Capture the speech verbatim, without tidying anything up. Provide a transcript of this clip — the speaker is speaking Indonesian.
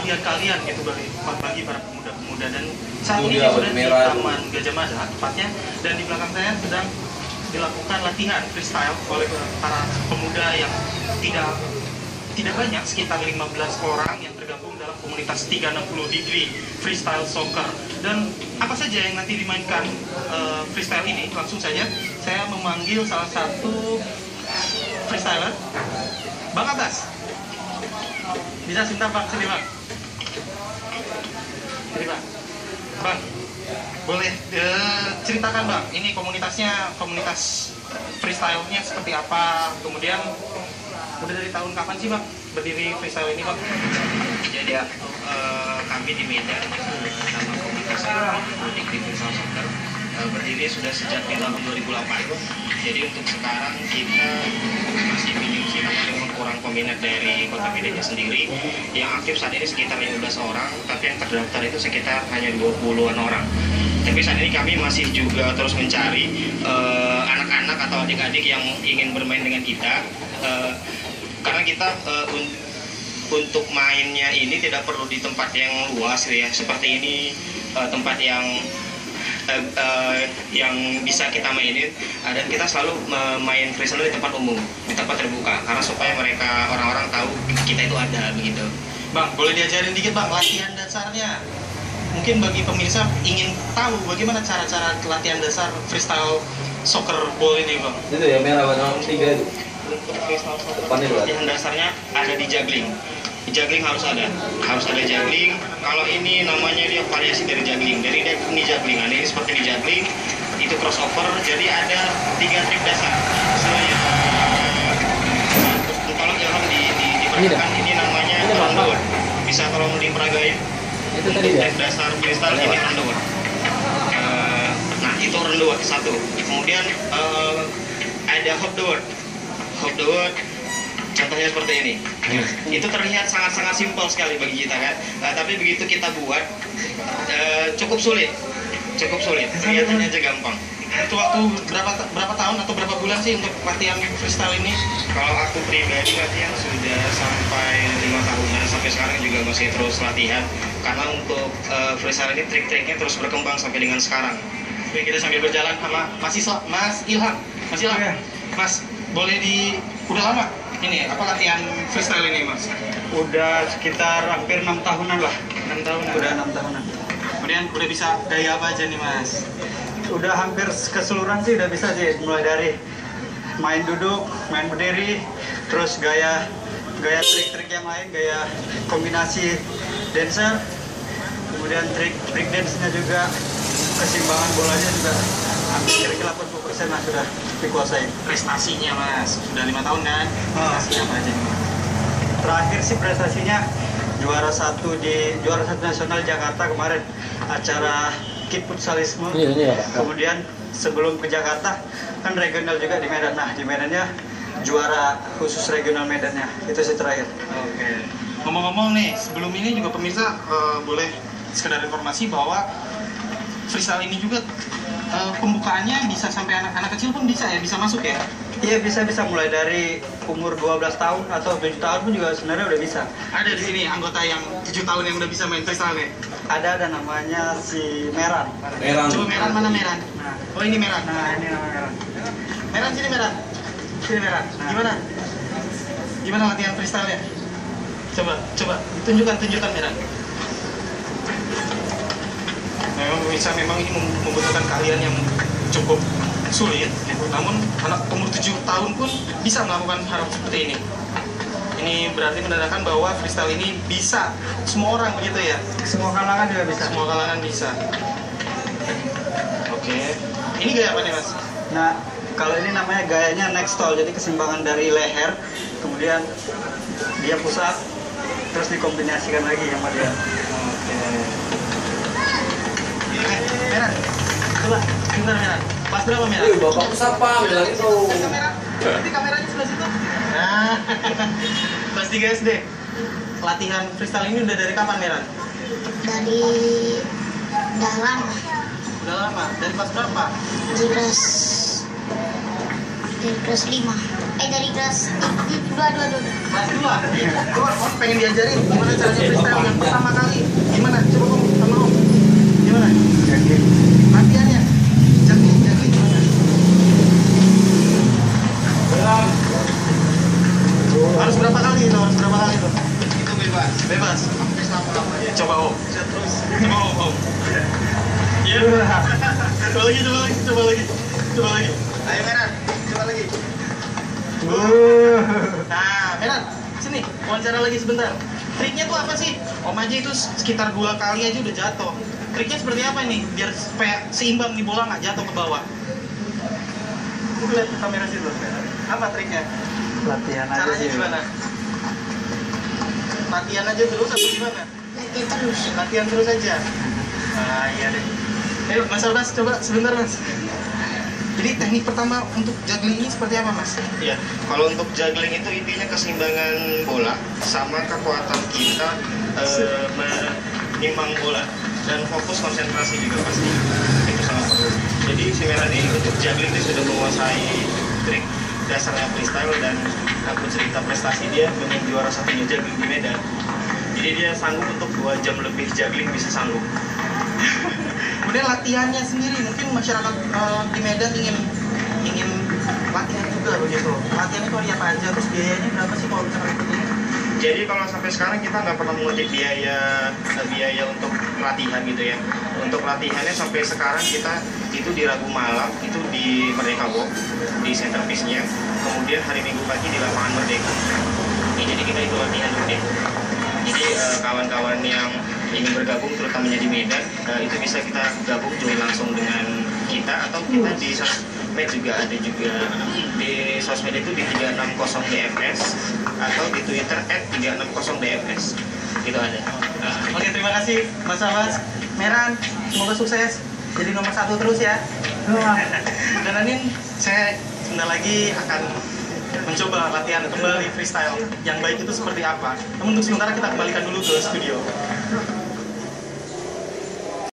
kalian gitu bagi, bagi para pemuda-pemuda. Dan saat ini saya sudah di Taman Gajah Mada tepatnya, dan di belakang saya sedang dilakukan latihan freestyle oleh para pemuda yang tidak tidak banyak, sekitar lima belas orang yang tergabung dalam komunitas tiga enam nol degree freestyle soccer. Dan apa saja yang nanti dimainkan uh, freestyle ini, langsung saja saya memanggil salah satu freestyler, Bang Abbas. Bisa sebentar Bang, sini Bang. Sini Bang. Bang, boleh uh, ceritakan Bang, ini komunitasnya, komunitas freestyle-nya seperti apa, kemudian udah dari tahun kapan sih Bang berdiri freestyle ini Bang? Jadi ya, uh, kami di Medan, uh, nama komunitasnya Degree Freestyle Soccer, uh, berdiri sudah sejak di tahun dua ribu delapan. Jadi untuk sekarang kita masih minim sih, namun kurang peminat dari kota Medannya sendiri. Yang aktif saat ini sekitar lima belas orang, tapi yang terdaftar itu sekitar hanya dua puluhan orang. Tapi saat ini kami masih juga terus mencari anak-anak uh, atau adik-adik yang ingin bermain dengan kita. Uh, karena kita uh, un untuk mainnya ini tidak perlu di tempat yang luas ya, seperti ini uh, tempat yang uh, uh, yang bisa kita mainin, uh, dan kita selalu uh, main freestyle di tempat umum, di tempat terbuka, karena supaya mereka orang-orang tahu kita itu ada begitu. Bang, boleh diajarin dikit Bang latihan dasarnya? Mungkin bagi pemirsa ingin tahu bagaimana cara-cara latihan dasar freestyle soccer ball ini Bang. Itu ya merah warna tiga itu. Untuk freestyle soccer latihan dasarnya ada di juggling. Di juggling harus ada, harus ada juggling. Kalau ini namanya dia variasi dari juggling. Dari ini juggling, ada ini seperti di juggling, itu crossover. Jadi ada tiga trik dasar. Semuanya. Kalau jangan di, di, diperhatikan, ini namanya roundhook. Bisa tolong diperagain. Itu tadi ya? Trik dasar freestyle ini roundhook. Uh, nah itu roundhook satu. Kemudian uh, ada hop the word. Hop the word, contohnya seperti ini. Itu terlihat sangat-sangat simpel sekali bagi kita kan, nah, tapi begitu kita buat uh, cukup sulit, cukup sulit. Kelihatannya aja gampang. Itu waktu berapa berapa tahun atau berapa bulan sih untuk latihan freestyle ini? Kalau aku pribadi latihan sudah sampai lima tahunan, sampai sekarang juga masih terus latihan. Karena untuk uh, freestyle ini trik-triknya terus berkembang sampai dengan sekarang. Oke, kita sambil berjalan sama Mas Isla, Mas Ilham, Mas Ilham, Oke. Mas boleh di udah lama ini apa latihan freestyle ini Mas? Udah sekitar hampir enam tahunan lah. enam tahun. Udah enam tahunan. Kemudian udah bisa gaya apa aja nih Mas? Udah hampir keseluruhan sih udah bisa sih, mulai dari main duduk, main berdiri, terus gaya gaya trik-trik yang lain, gaya kombinasi dancer, kemudian trik break dance-nya juga, keseimbangan bolanya juga hampir kira-kira delapan puluh persen lah sudah dikuasai. Prestasinya Mas sudah lima tahun kan? Oh. Prestasinya apa aja nih Mas? Terakhir sih prestasinya juara satu di juara satu nasional Jakarta kemarin, acara Kid Futsalisme. Iya, iya. Kemudian sebelum ke Jakarta kan regional juga di Medan. Nah di Medannya juara khusus regional Medannya itu sih terakhir. Oke. Ngomong-ngomong nih, sebelum ini juga pemirsa uh, boleh sekedar informasi bahwa freestyle ini juga uh, pembukaannya bisa sampai anak-anak kecil pun bisa ya, bisa masuk ya? Iya bisa-bisa, mulai dari umur dua belas tahun atau tujuh tahun pun juga sebenarnya udah bisa. Ada di sini anggota yang tujuh tahun yang udah bisa main freestyle nih. Ada ada namanya si Meran. Meran. Coba Meran, mana Meran? Nah, Oh ini Meran. nah ini nama Meran. Meran sini Meran. Sini Meran. Nah. Gimana? Gimana latihan freestyle-nya? Coba, coba tunjukkan tunjukkan Meran. Memang bisa, memang ini membutuhkan keahlian yang cukup sulit. Namun anak umur tujuh tahun pun bisa melakukan hal seperti ini. Ini berarti menandakan bahwa freestyle ini bisa semua orang begitu ya? Semua kalangan juga bisa. Semua kalangan bisa. Oke. Ini gaya apa nih Mas? Nah, kalau ini namanya gayanya neck stall, jadi keseimbangan dari leher, kemudian dia push up, terus dikombinasikan lagi sama dia. Oke. Eh, Meran. Coba, sebentar Meran. Pas berapa Meran? Wih, bapak siapa bilang itu? Kamera. Nanti kameranya sebelah situ. Nah, kelas tiga S D. Latihan freestyle ini udah dari kapan Meran? Dari dalam Udah lama. Dari kelas berapa? dari kelas dari kelas lima eh dari kelas dua dua dua Kelas dua. Gua gua pengen diajarin gimana caranya freestyle yang pertama Bebas. Ya, coba om. Coba om. om. Iya. Coba lagi, coba lagi, coba lagi, coba lagi. Ayo Meran, coba lagi. Nah, Meran, sini, wawancara lagi sebentar. Triknya tuh apa sih? Om aja itu sekitar dua kali aja udah jatuh. Triknya seperti apa nih? Biar supaya seimbang nih bola nggak jatuh ke bawah. Aku lihat ke kamera situ. Apa triknya? Latihan aja Caranya sih. gimana? Latihan aja terus atau gimana? Latihan terus. Latihan terus aja. Ah iya deh. Ayo Mas Albas, coba sebentar Mas. Jadi teknik pertama untuk juggling ini seperti apa Mas? Ya, kalau untuk juggling itu intinya keseimbangan bola sama kekuatan kita eh, menimbang bola dan fokus konsentrasi juga pasti itu sangat perlu. Jadi si Meran ini untuk juggling itu sudah menguasai trik dasarnya freestyle dan aku cerita prestasi dia dengan juara satunya juggling di Medan. Jadi dia sanggup untuk dua jam lebih juggling bisa sanggup. Kemudian latihannya sendiri, mungkin masyarakat uh, di Medan ingin ingin latihan juga begitu. Latihan itu hari apa aja, terus biayanya berapa sih kalau misalkan ikut ini? Jadi kalau sampai sekarang kita nggak pernah mengutip biaya biaya untuk latihan gitu ya. Untuk latihannya sampai sekarang kita itu di Rabu malam, itu di Merdeka Walk, di centerpiece-nya. Kemudian hari Minggu pagi di lapangan Merdeka. Ya, jadi kita itu latihan rutin. Jadi eh, kawan-kawan yang ingin bergabung terutamanya di Medan, eh, itu bisa kita gabung join langsung dengan kita atau kita di sosmed juga ada juga di sosmed itu di tiga enam nol D F S atau di Twitter at tiga enam nol D F S itu ada. Nah, oke, terima kasih Mas Albas. Meran, semoga sukses jadi nomor satu terus ya. Dan Anin, saya sebentar lagi akan mencoba latihan kembali freestyle yang baik itu seperti apa. Namun untuk sementara kita kembalikan dulu ke studio.